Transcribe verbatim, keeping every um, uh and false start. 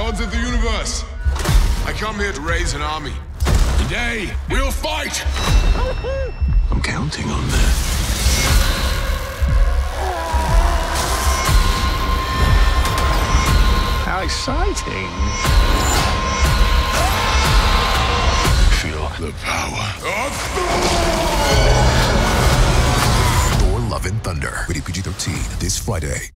gods of the universe. I come here to raise an army. Today, we'll fight! I'm counting on that. How exciting! Feel the power of Thor: Love and Thunder. Rated P G thirteen this Friday.